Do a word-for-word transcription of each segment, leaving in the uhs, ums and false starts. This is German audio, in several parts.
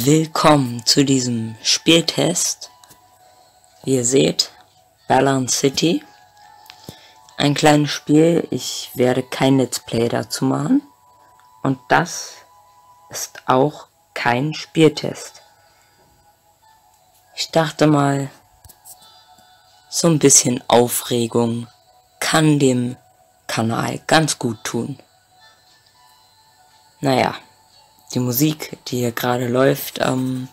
Willkommen zu diesem Spieltest. Wie ihr seht, Balance City. Ein kleines Spiel, ich werde kein Let's Play dazu machen. Und das ist auch kein Spieltest. Ich dachte mal, so ein bisschen Aufregung kann dem Kanal ganz gut tun. Naja, die Musik, die hier gerade läuft, ähm,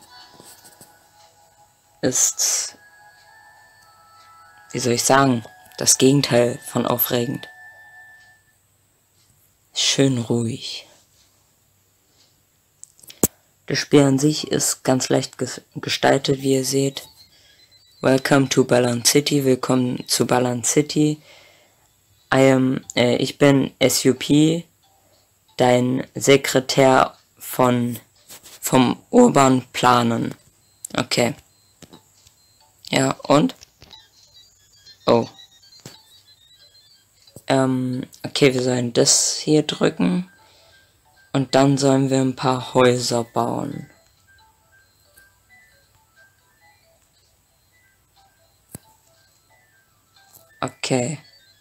ist, wie soll ich sagen, das Gegenteil von aufregend. Schön ruhig. Das Spiel an sich ist ganz leicht ges gestaltet, wie ihr seht. Welcome to Balance City, willkommen zu Balance City. I am, äh, ich bin S U P, dein Sekretär von vom urbanen Planen. Okay. Ja, und? Oh. Ähm, okay, wir sollen das hier drücken. Und dann sollen wir ein paar Häuser bauen. Okay.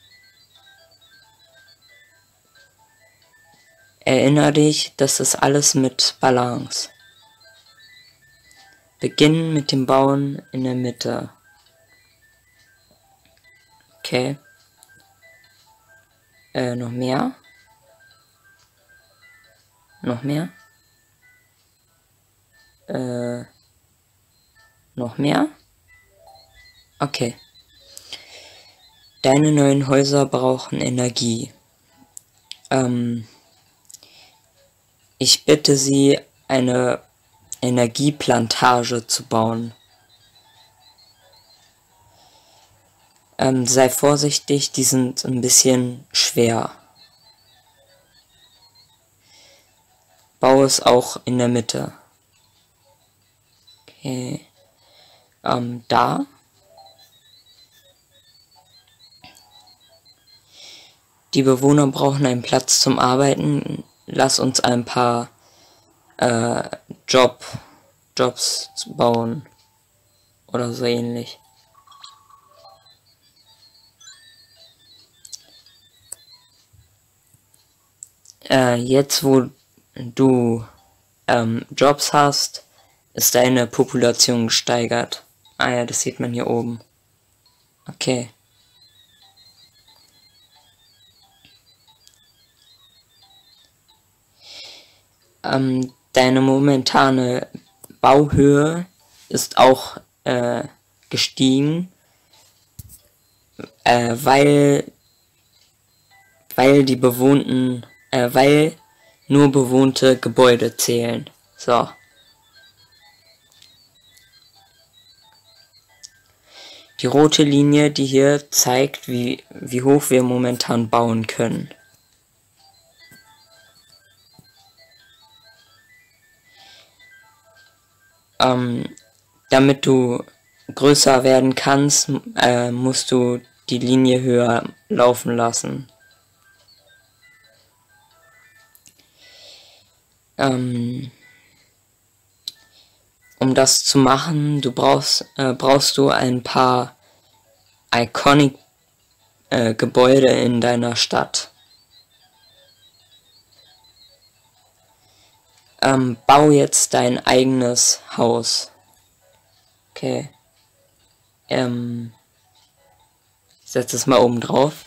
Erinner dich, das ist alles mit Balance. Beginnen mit dem Bauen in der Mitte. Okay. Äh, noch mehr? Noch mehr? Äh, noch mehr? Okay. Deine neuen Häuser brauchen Energie. Ähm, ich bitte Sie, eine Energieplantage zu bauen. Ähm, sei vorsichtig, die sind ein bisschen schwer. Bau es auch in der Mitte. Okay. Ähm, da. Die Bewohner brauchen einen Platz zum Arbeiten. Lass uns ein paar äh, Job, Jobs bauen. Oder so ähnlich. Äh, jetzt, wo du ähm, Jobs hast, ist deine Population gesteigert. Ah ja, das sieht man hier oben. Okay. Ähm, deine momentane Bauhöhe ist auch äh, gestiegen, äh, weil, weil die bewohnten, äh, weil nur bewohnte Gebäude zählen. So. Die rote Linie, die hier zeigt, wie, wie hoch wir momentan bauen können. Ähm, damit du größer werden kannst, äh, musst du die Linie höher laufen lassen. Ähm, um das zu machen, du brauchst, äh, brauchst du ein paar iconic äh, Gebäude in deiner Stadt. Ähm, bau jetzt dein eigenes Haus. Okay. Ähm, ich setze es mal oben drauf.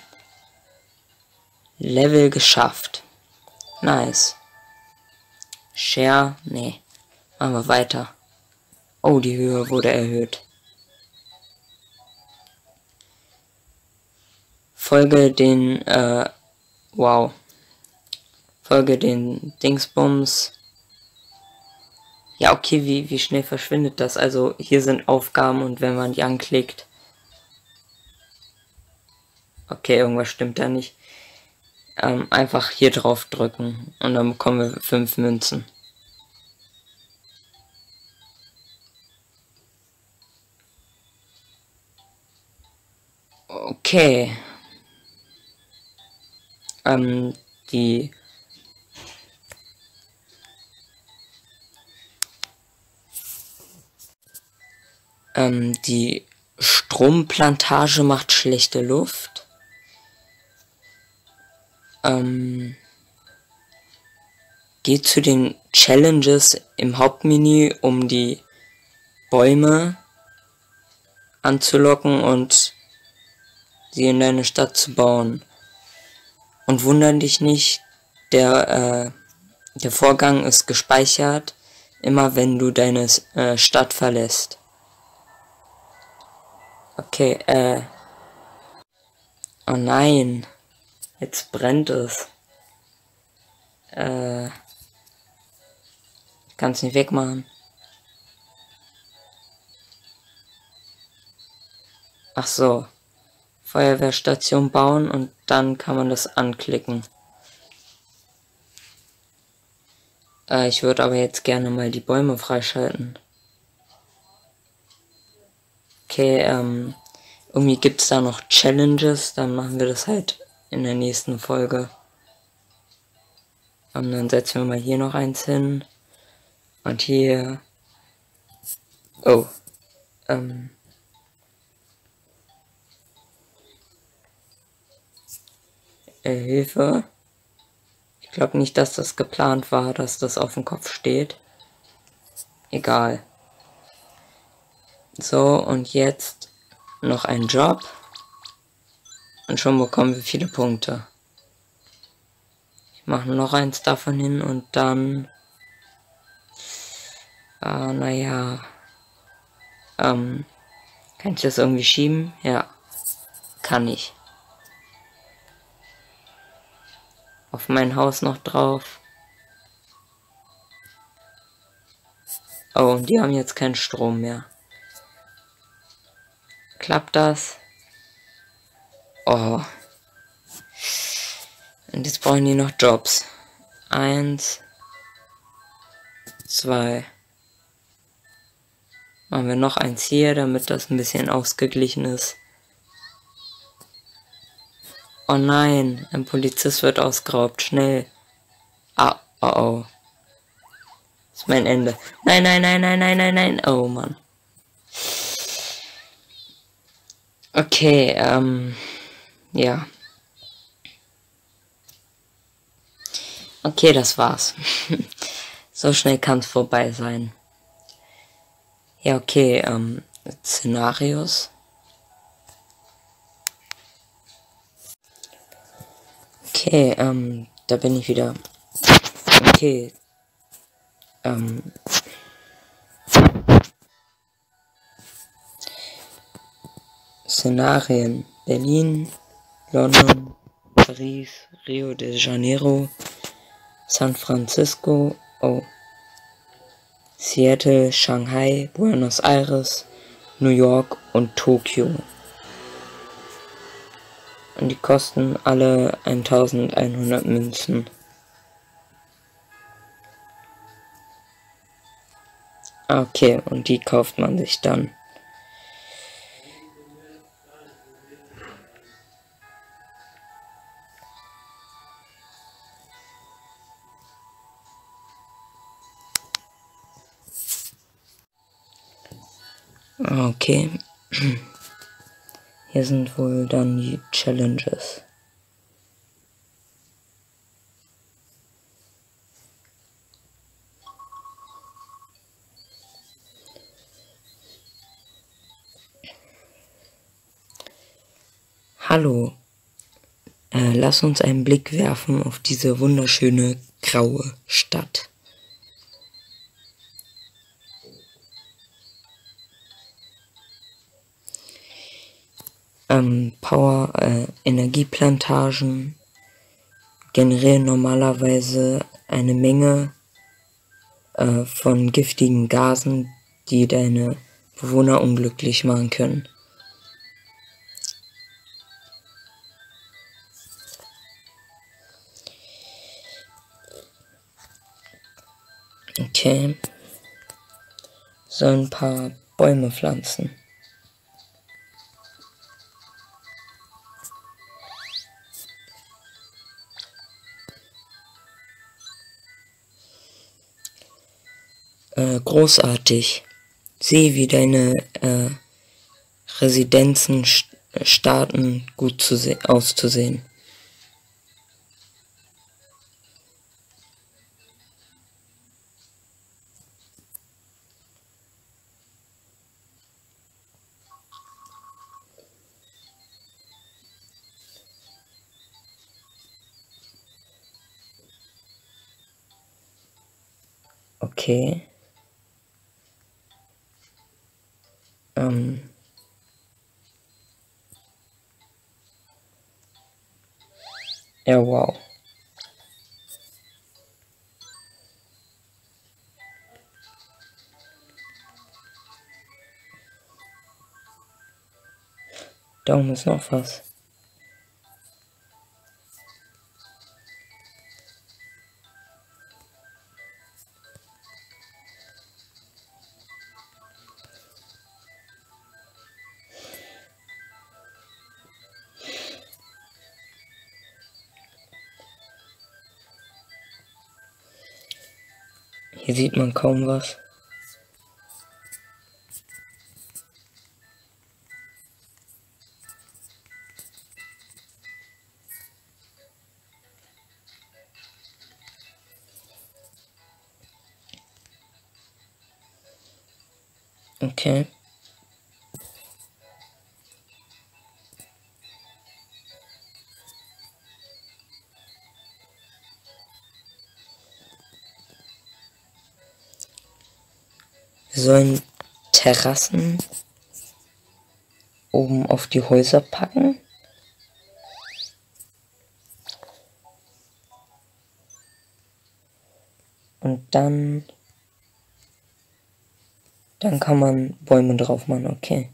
Level geschafft. Nice. Share, nee. Machen wir weiter. Oh, die Höhe wurde erhöht. Folge den, äh, wow. Folge den Dingsbums. Ja, okay, wie, wie schnell verschwindet das? Also, hier sind Aufgaben und wenn man die anklickt. Okay, irgendwas stimmt da nicht. Ähm, einfach hier drauf drücken und dann bekommen wir fünf Münzen. Okay. Ähm, die Ähm, die Stromplantage macht schlechte Luft. Ähm, geh zu den Challenges im Hauptmenü, um die Bäume anzulocken und sie in deine Stadt zu bauen. Und wundere dich nicht, der, äh, der Vorgang ist gespeichert, immer wenn du deine äh, Stadt verlässt. Okay, äh. Oh nein. Jetzt brennt es. Äh. Ich kann es nicht wegmachen. Ach so. Feuerwehrstation bauen und dann kann man das anklicken. Äh, ich würde aber jetzt gerne mal die Bäume freischalten. Okay, ähm, irgendwie gibt es da noch Challenges, dann machen wir das halt in der nächsten Folge. Und dann setzen wir mal hier noch eins hin. Und hier. Oh. Ähm. Äh, Hilfe. Ich glaube nicht, dass das geplant war, dass das auf dem Kopf steht. Egal. So, und jetzt noch ein Job. Und schon bekommen wir viele Punkte. Ich mache noch eins davon hin und dann... Ah, naja. Ähm, kann ich das irgendwie schieben? Ja, kann ich. Auf mein Haus noch drauf. Oh, und die haben jetzt keinen Strom mehr. Klappt das? Oh. Und jetzt brauchen die noch Jobs. Eins. Zwei. Machen wir noch eins hier, damit das ein bisschen ausgeglichen ist. Oh nein, ein Polizist wird ausgeraubt. Schnell. Ah, oh oh. Das ist mein Ende. Nein, nein, nein, nein, nein, nein, nein. Oh Mann. Okay, ähm. Ja. Okay, das war's. So schnell kann es vorbei sein. Ja, okay, ähm. Szenarios. Okay, ähm, da bin ich wieder. Okay. Ähm. Szenarien. Berlin, London, Paris, Rio de Janeiro, San Francisco, oh. Seattle, Shanghai, Buenos Aires, New York und Tokio. Und die kosten alle eintausendeinhundert Münzen. Okay, und die kauft man sich dann. Okay. Hier sind wohl dann die Challenges. Hallo. Äh, lass uns einen Blick werfen auf diese wunderschöne graue Stadt. Ähm, Power, äh, Energieplantagen generieren normalerweise eine Menge äh, von giftigen Gasen, die deine Bewohner unglücklich machen können. Okay. So ein paar Bäume pflanzen. Äh, großartig. Sieh, wie deine äh, Residenzen st starten gut zu auszusehen. Okay. Ähm. Ja, wow. Da oben ist noch was. Hier sieht man kaum was. Okay. Wir sollen Terrassen oben auf die Häuser packen. Und dann... Dann kann man Bäume drauf machen, okay.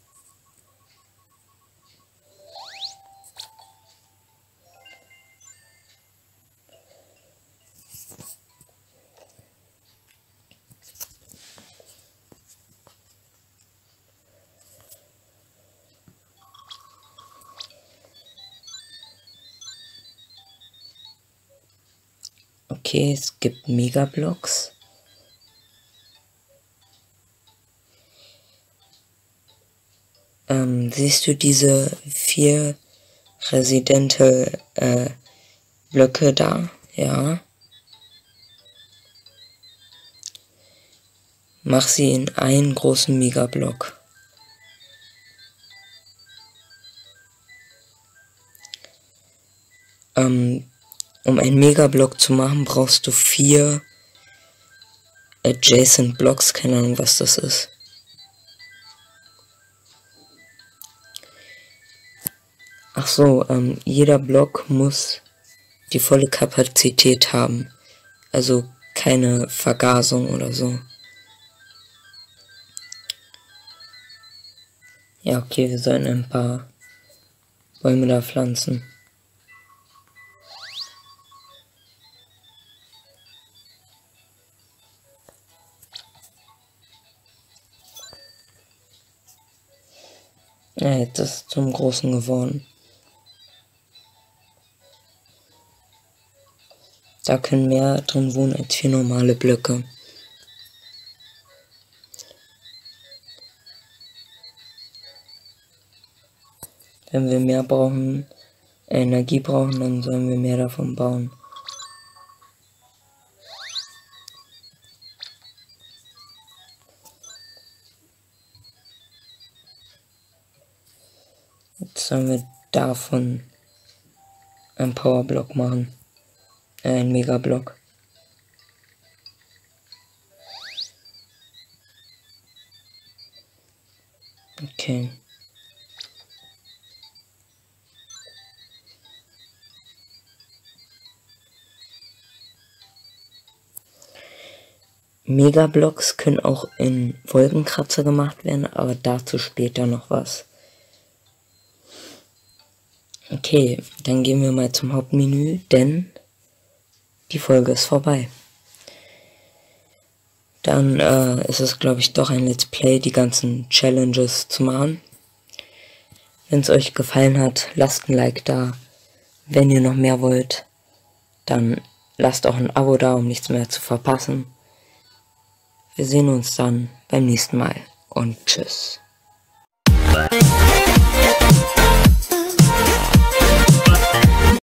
Okay, es gibt Megablocks. Ähm, siehst du diese vier Residential äh, Blöcke da? Ja. Mach sie in einen großen Megablock. Ähm, um einen Megablock zu machen, brauchst du vier Adjacent Blocks. Keine Ahnung, was das ist. Ach so, ähm, jeder Block muss die volle Kapazität haben. Also keine Vergasung oder so. Ja, okay, wir sollen ein paar Bäume da pflanzen. Ja, jetzt ist es zum Großen geworden. Da können mehr drin wohnen als vier normale Blöcke. Wenn wir mehr brauchen, äh, Energie brauchen, dann sollen wir mehr davon bauen. Jetzt sollen wir davon einen Powerblock machen. Äh, ein Megablock. Okay. Megablocks können auch in Wolkenkratzer gemacht werden, aber dazu später noch was. Okay, dann gehen wir mal zum Hauptmenü, denn die Folge ist vorbei. Dann äh, ist es, glaube ich, doch ein Let's Play, die ganzen Challenges zu machen. Wenn es euch gefallen hat, lasst ein Like da. Wenn ihr noch mehr wollt, dann lasst auch ein Abo da, um nichts mehr zu verpassen. Wir sehen uns dann beim nächsten Mal und tschüss.